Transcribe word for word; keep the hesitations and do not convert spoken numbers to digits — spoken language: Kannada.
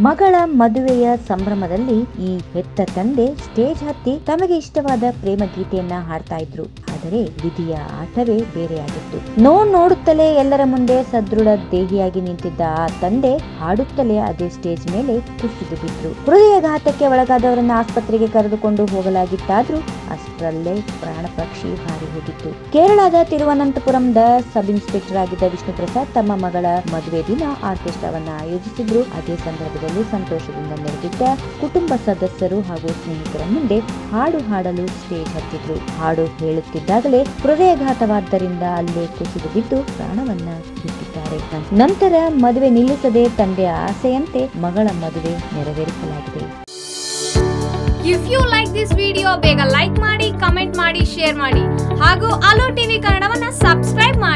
ಮಗಳ ಮದುವೆಯ ಸಂಭ್ರಮದಲ್ಲಿ ಈ ಹೆತ್ತ ತಂದೆ ಸ್ಟೇಜ್ ಹತ್ತಿ ತಮಗೆ ಇಷ್ಟವಾದ ಪ್ರೇಮ ಗೀತೆಯನ್ನ ಹಾಡ್ತಾ ಇದ್ರು. ಆದರೆ ವಿಧಿಯ ಆಟವೇ ಬೇರೆಯಾಗಿತ್ತು. ನೋಡ್ ನೋಡುತ್ತಲೇ ಎಲ್ಲರ ಮುಂದೆ ಸದೃಢ ದೇಹಿಯಾಗಿ ನಿಂತಿದ್ದ ಆ ತಂದೆ ಹಾಡುತ್ತಲೇ ಅದೇ ಸ್ಟೇಜ್ ಮೇಲೆ ಕುಸಿದು ಬಿದ್ರು. ಹೃದಯಘಾತಕ್ಕೆ ಒಳಗಾದವರನ್ನ ಆಸ್ಪತ್ರೆಗೆ ಕರೆದುಕೊಂಡು ಹೋಗಲಾಗಿತ್ತಾದ್ರೂ ಅಷ್ಟರಲ್ಲೇ ಪ್ರಾಣ ಪಕ್ಷಿ ಹಾರಿ ಹೋಗಿತ್ತು. ಕೇರಳದ ತಿರುವನಂತಪುರಂದ ಸಬ್ ಇನ್ಸ್ಪೆಕ್ಟರ್ ಆಗಿದ್ದ ವಿಷ್ಣು ಪ್ರಸಾದ್ ತಮ್ಮ ಮಗಳ ಮದುವೆ ದಿನ ಆರ್ಕೆಸ್ಟ್ರಾವನ್ನ ಆಯೋಜಿಸಿದ್ರು. ಅದೇ ಸಂದರ್ಭದಲ್ಲಿ ಸಂತೋಷದಿಂದ ನೆರೆದಿದ್ದ ಕುಟುಂಬ ಸದಸ್ಯರು ಹಾಗೂ ಸ್ನೇಹಿತರ ಮುಂದೆ ಹಾಡು ಹಾಡಲು ಸ್ಟೇಜ್ ಹತ್ತಿದ್ರು. ಹಾಡು ಹೇಳುತ್ತಿದ್ದಾಗಲೇ ಹೃದಯಘಾತವಾದ್ದರಿಂದ ಅಲ್ಲೇ ಕುಸಿದು ಬಿದ್ದು ಪ್ರಾಣವನ್ನ ಬಿಟ್ಟಿದ್ದಾರೆ. ನಂತರ ಮದುವೆ ನಿಲ್ಲಿಸದೆ ತಂದೆಯ ಆಸೆಯಂತೆ ಮಗಳ ಮದುವೆ ನೆರವೇರಿಸಲಾಗಿದೆ. If you like this video ಬೇಗ ಲೈಕ್ ಮಾಡಿ, ಕಮೆಂಟ್ ಮಾಡಿ, ಶೇರ್ ಮಾಡಿ ಹಾಗೂ ಅಲೋ ಟಿವಿ ಕನ್ನಡವನ್ನ ಸಬ್ಸ್ಕ್ರೈಬ್ ಮಾಡಿ.